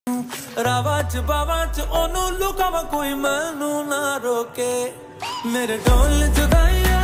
रावा च बावा च ओनू लुकावा कोई मैनू ना रोके मेरे ढोल जुदाइया